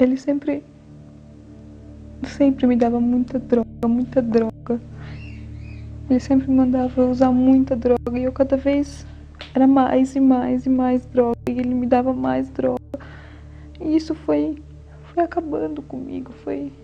ele sempre me dava muita droga. Ele sempre me mandava usar muita droga e eu cada vez era mais e mais droga, e ele me dava mais droga. E isso foi acabando comigo.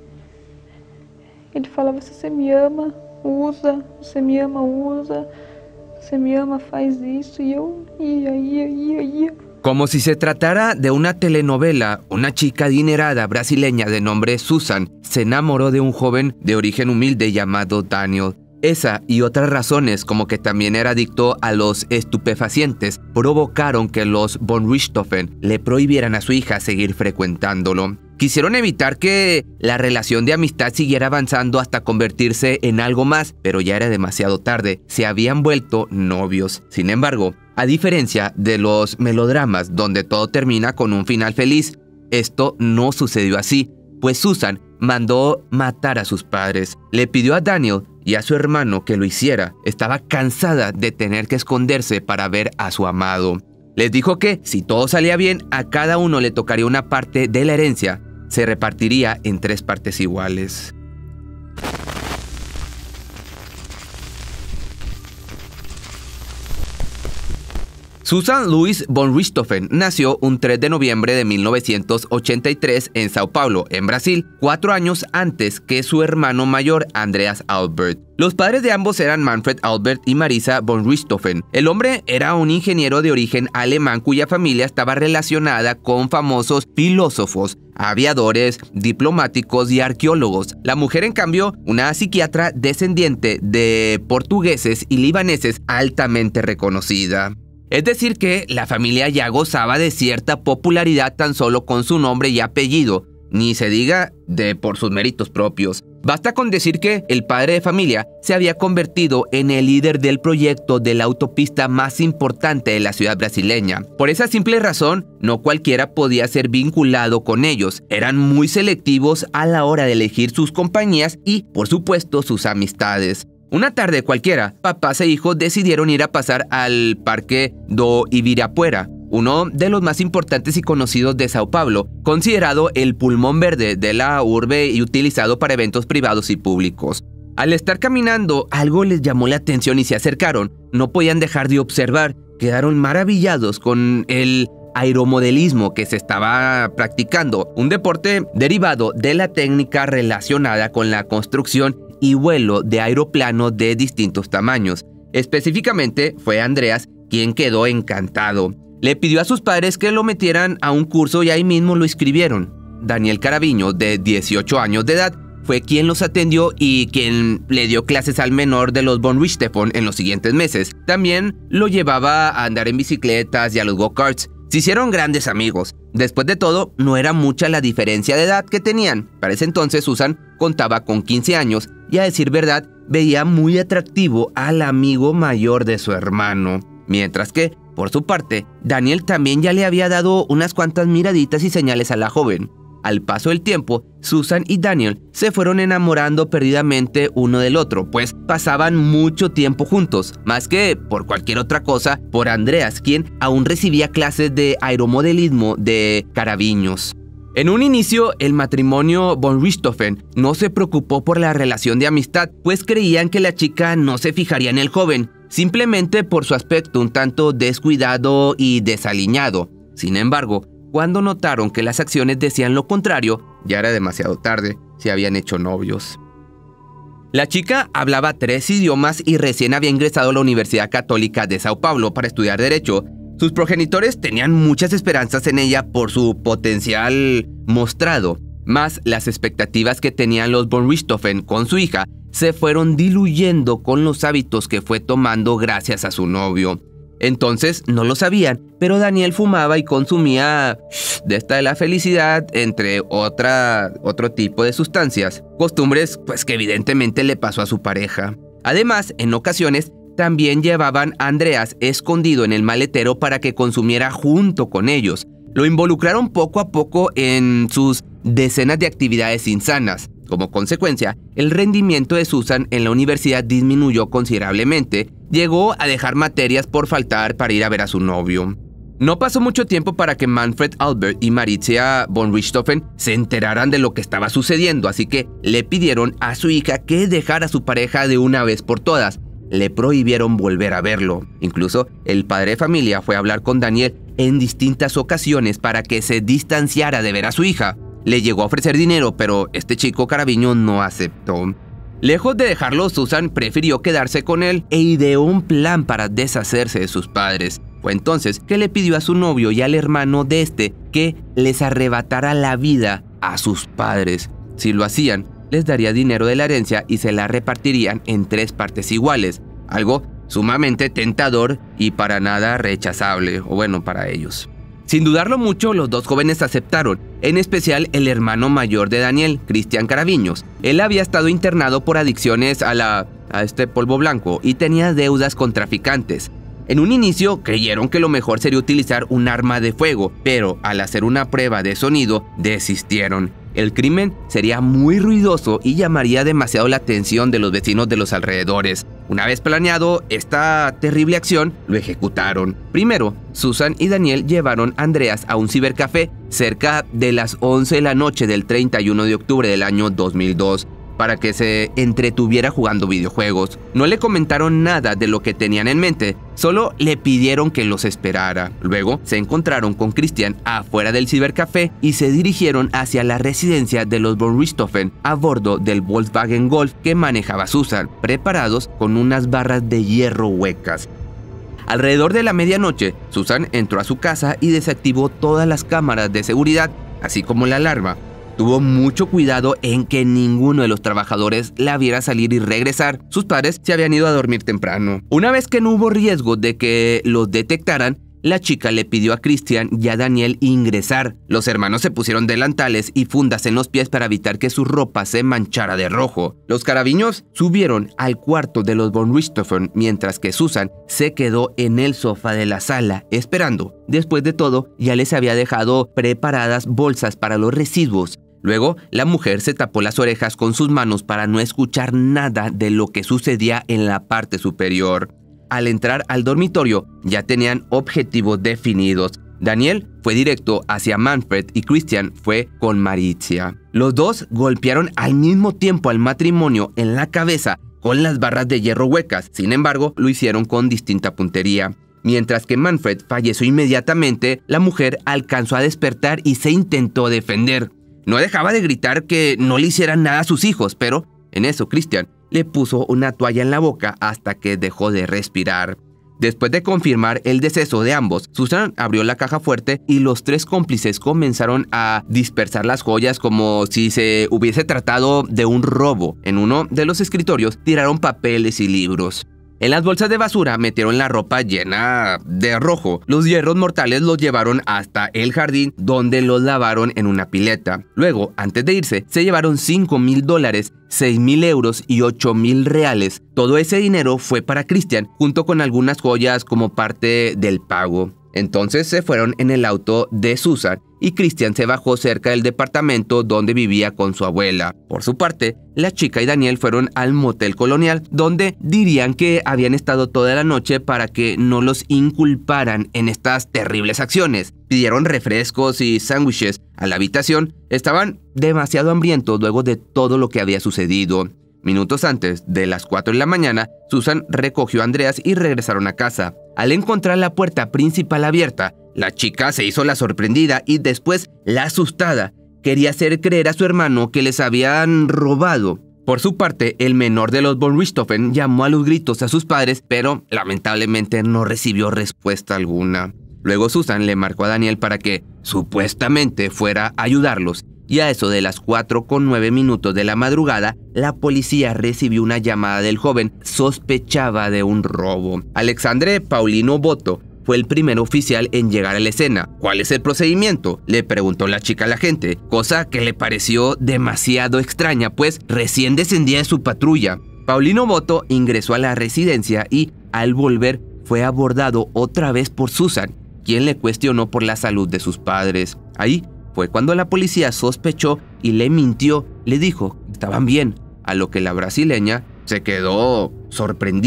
Ele falava: se você me ama, usa, você me ama, usa, você me ama, faz isso. Y yo ia. Como si se tratara de una telenovela, una chica adinerada brasileña de nombre Susan se enamoró de un joven de origen humilde llamado Daniel. Esa y otras razones, como que también era adicto a los estupefacientes, provocaron que los von Richthofen le prohibieran a su hija seguir frecuentándolo. Quisieron evitar que la relación de amistad siguiera avanzando hasta convertirse en algo más, pero ya era demasiado tarde, se habían vuelto novios. Sin embargo, a diferencia de los melodramas donde todo termina con un final feliz, esto no sucedió así, pues Susan mandó matar a sus padres. Le pidió a Daniel y a su hermano que lo hiciera. Estaba cansada de tener que esconderse para ver a su amado. Les dijo que, si todo salía bien, a cada uno le tocaría una parte de la herencia. Se repartiría en 3 partes iguales. Susan Louise von Richthofen nació un 3 de noviembre de 1983 en Sao Paulo, en Brasil, 4 años antes que su hermano mayor, Andreas Albert. Los padres de ambos eran Manfred Albert y Marisa von Richthofen. El hombre era un ingeniero de origen alemán cuya familia estaba relacionada con famosos filósofos, aviadores, diplomáticos y arqueólogos. La mujer, en cambio, una psiquiatra descendiente de portugueses y libaneses altamente reconocida. Es decir que la familia ya gozaba de cierta popularidad tan solo con su nombre y apellido, ni se diga de por sus méritos propios. Basta con decir que el padre de familia se había convertido en el líder del proyecto de la autopista más importante de la ciudad brasileña. Por esa simple razón, no cualquiera podía ser vinculado con ellos. Eran muy selectivos a la hora de elegir sus compañías y, por supuesto, sus amistades. Una tarde cualquiera, papás e hijos decidieron ir a pasar al Parque do Ibirapuera, uno de los más importantes y conocidos de Sao Paulo, considerado el pulmón verde de la urbe y utilizado para eventos privados y públicos. Al estar caminando, algo les llamó la atención y se acercaron. No podían dejar de observar. Quedaron maravillados con el aeromodelismo que se estaba practicando, un deporte derivado de la técnica relacionada con la construcción y vuelo de aeroplanos de distintos tamaños. Específicamente fue Andreas quien quedó encantado. Le pidió a sus padres que lo metieran a un curso y ahí mismo lo inscribieron. Daniel Caraviño, de 18 años de edad, fue quien los atendió y quien le dio clases al menor de los von Richthofen en los siguientes meses. También lo llevaba a andar en bicicletas y a los go-karts. Se hicieron grandes amigos. Después de todo, no era mucha la diferencia de edad que tenían. Para ese entonces, Susan contaba con 15 años y, a decir verdad, veía muy atractivo al amigo mayor de su hermano. Mientras que, por su parte, Daniel también ya le había dado unas cuantas miraditas y señales a la joven. Al paso del tiempo, Susan y Daniel se fueron enamorando perdidamente uno del otro, pues pasaban mucho tiempo juntos, más que por cualquier otra cosa, por Andreas, quien aún recibía clases de aeromodelismo de Caraviños. En un inicio, el matrimonio von Richthofen no se preocupó por la relación de amistad, pues creían que la chica no se fijaría en el joven, simplemente por su aspecto un tanto descuidado y desaliñado. Sin embargo, cuando notaron que las acciones decían lo contrario, ya era demasiado tarde, se habían hecho novios. La chica hablaba 3 idiomas y recién había ingresado a la Universidad Católica de Sao Paulo para estudiar Derecho. Sus progenitores tenían muchas esperanzas en ella por su potencial mostrado, más las expectativas que tenían los von Richthofen con su hija se fueron diluyendo con los hábitos que fue tomando gracias a su novio. Entonces no lo sabían, pero Daniel fumaba y consumía de esta de la felicidad, entre otro tipo de sustancias, costumbres pues que evidentemente le pasó a su pareja. Además, en ocasiones también llevaban a Andreas escondido en el maletero para que consumiera junto con ellos. Lo involucraron poco a poco en sus decenas de actividades insanas. Como consecuencia, el rendimiento de Susan en la universidad disminuyó considerablemente. Llegó a dejar materias por faltar para ir a ver a su novio. No pasó mucho tiempo para que Manfred Albert y Maritza von Richthofen se enteraran de lo que estaba sucediendo, así que le pidieron a su hija que dejara a su pareja de una vez por todas. Le prohibieron volver a verlo. Incluso el padre de familia fue a hablar con Daniel en distintas ocasiones para que se distanciara de ver a su hija. Le llegó a ofrecer dinero, pero este chico Caraviño no aceptó. Lejos de dejarlo, Susan prefirió quedarse con él e ideó un plan para deshacerse de sus padres. Fue entonces que le pidió a su novio y al hermano de este que les arrebatara la vida a sus padres. Si lo hacían, les daría dinero de la herencia y se la repartirían en 3 partes iguales, algo sumamente tentador y para nada rechazable, o bueno, para ellos. Sin dudarlo mucho, los 2 jóvenes aceptaron, en especial el hermano mayor de Daniel, Cristian Caraviños. Él había estado internado por adicciones a este polvo blanco y tenía deudas con traficantes. En un inicio creyeron que lo mejor sería utilizar un arma de fuego, pero al hacer una prueba de sonido, desistieron. El crimen sería muy ruidoso y llamaría demasiado la atención de los vecinos de los alrededores. Una vez planeado esta terrible acción, lo ejecutaron. Primero, Susan y Daniel llevaron a Andreas a un cibercafé cerca de las 11 de la noche del 31 de octubre del año 2002. Para que se entretuviera jugando videojuegos. No le comentaron nada de lo que tenían en mente, solo le pidieron que los esperara. Luego se encontraron con Christian afuera del cibercafé y se dirigieron hacia la residencia de los von Richthofen a bordo del Volkswagen Golf que manejaba Susan, preparados con unas barras de hierro huecas. Alrededor de la medianoche, Susan entró a su casa y desactivó todas las cámaras de seguridad, así como la alarma. Tuvo mucho cuidado en que ninguno de los trabajadores la viera salir y regresar. Sus padres se habían ido a dormir temprano. Una vez que no hubo riesgo de que los detectaran, la chica le pidió a Christian y a Daniel ingresar. Los hermanos se pusieron delantales y fundas en los pies para evitar que su ropa se manchara de rojo. Los Caraviños subieron al cuarto de los von Richthofen, mientras que Susan se quedó en el sofá de la sala, esperando. Después de todo, ya les había dejado preparadas bolsas para los residuos. Luego, la mujer se tapó las orejas con sus manos para no escuchar nada de lo que sucedía en la parte superior. Al entrar al dormitorio, ya tenían objetivos definidos. Daniel fue directo hacia Manfred y Christian fue con Maritza. Los 2 golpearon al mismo tiempo al matrimonio en la cabeza con las barras de hierro huecas. Sin embargo, lo hicieron con distinta puntería. Mientras que Manfred falleció inmediatamente, la mujer alcanzó a despertar y se intentó defender. No dejaba de gritar que no le hicieran nada a sus hijos, pero en eso Christian le puso una toalla en la boca hasta que dejó de respirar. Después de confirmar el deceso de ambos, Susan abrió la caja fuerte y los 3 cómplices comenzaron a dispersar las joyas como si se hubiese tratado de un robo. En uno de los escritorios tiraron papeles y libros. En las bolsas de basura metieron la ropa llena de rojo. Los hierros mortales los llevaron hasta el jardín, donde los lavaron en una pileta. Luego, antes de irse, se llevaron $5,000, 6,000 euros y 8,000 reales. Todo ese dinero fue para Christian, junto con algunas joyas como parte del pago. Entonces se fueron en el auto de Susan y Christian se bajó cerca del departamento donde vivía con su abuela. Por su parte, la chica y Daniel fueron al motel colonial, donde dirían que habían estado toda la noche para que no los inculparan en estas terribles acciones. Pidieron refrescos y sándwiches a la habitación. Estaban demasiado hambrientos luego de todo lo que había sucedido. Minutos antes de las 4 de la mañana, Susan recogió a Andreas y regresaron a casa. Al encontrar la puerta principal abierta, la chica se hizo la sorprendida y después la asustada. Quería hacer creer a su hermano que les habían robado. Por su parte, el menor de los von Richthofen llamó a los gritos a sus padres, pero lamentablemente no recibió respuesta alguna. Luego Susan le marcó a Daniel para que, supuestamente, fuera a ayudarlos. Y a eso de las 4:09 de la madrugada, la policía recibió una llamada del joven. Sospechaba de un robo. Alexandre Paulino Boto fue el primer oficial en llegar a la escena. ¿Cuál es el procedimiento?, le preguntó la chica a la gente, cosa que le pareció demasiado extraña, pues recién descendía de su patrulla. Paulino Boto ingresó a la residencia y, al volver, fue abordado otra vez por Susan, quien le cuestionó por la salud de sus padres. Ahí fue cuando la policía sospechó y le mintió. Le dijo que estaban bien, a lo que la brasileña se quedó sorprendida.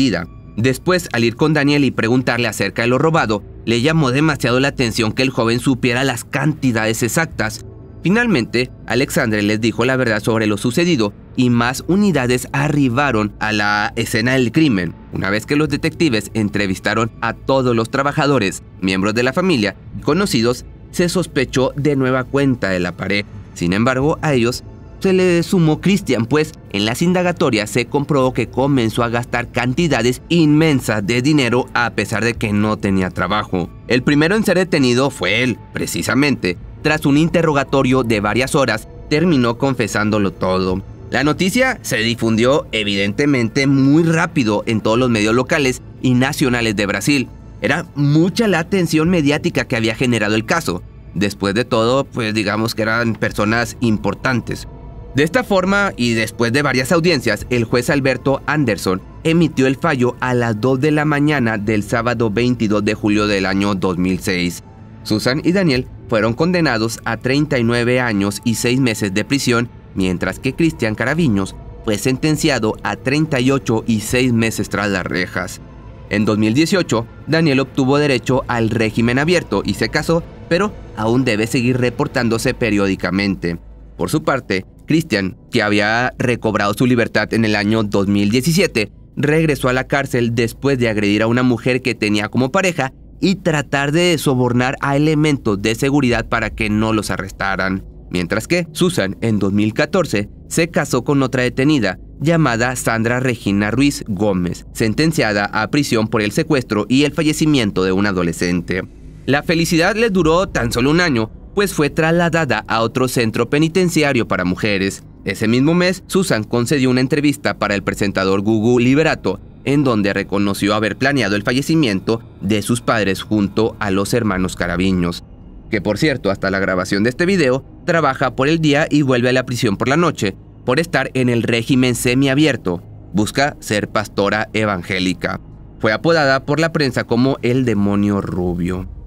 Después, al ir con Daniel y preguntarle acerca de lo robado, le llamó demasiado la atención que el joven supiera las cantidades exactas. Finalmente, Alexandre les dijo la verdad sobre lo sucedido y más unidades arribaron a la escena del crimen. Una vez que los detectives entrevistaron a todos los trabajadores, miembros de la familia y conocidos, se sospechó de nueva cuenta de la pareja. Sin embargo, a ellos se le sumó Christian, pues en las indagatorias se comprobó que comenzó a gastar cantidades inmensas de dinero a pesar de que no tenía trabajo. El primero en ser detenido fue él, precisamente. Tras un interrogatorio de varias horas, terminó confesándolo todo. La noticia se difundió evidentemente muy rápido en todos los medios locales y nacionales de Brasil. Era mucha la atención mediática que había generado el caso. Después de todo, pues digamos que eran personas importantes. De esta forma, y después de varias audiencias, el juez Alberto Anderson emitió el fallo a las 2 de la mañana del sábado 22 de julio del año 2006. Susan y Daniel fueron condenados a 39 años y 6 meses de prisión, mientras que Cristian Caraviños fue sentenciado a 38 y 6 meses tras las rejas. En 2018, Daniel obtuvo derecho al régimen abierto y se casó, pero aún debe seguir reportándose periódicamente. Por su parte, Cristian, que había recobrado su libertad en el año 2017, regresó a la cárcel después de agredir a una mujer que tenía como pareja y tratar de sobornar a elementos de seguridad para que no los arrestaran. Mientras que Susan, en 2014, se casó con otra detenida, llamada Sandra Regina Ruiz Gómez, sentenciada a prisión por el secuestro y el fallecimiento de un adolescente. La felicidad les duró tan solo un año, pues fue trasladada a otro centro penitenciario para mujeres. Ese mismo mes, Susan concedió una entrevista para el presentador Gugu Liberato, en donde reconoció haber planeado el fallecimiento de sus padres junto a los hermanos Caraviños, que por cierto, hasta la grabación de este video, trabaja por el día y vuelve a la prisión por la noche, por estar en el régimen semiabierto. Busca ser pastora evangélica. Fue apodada por la prensa como el demonio rubio.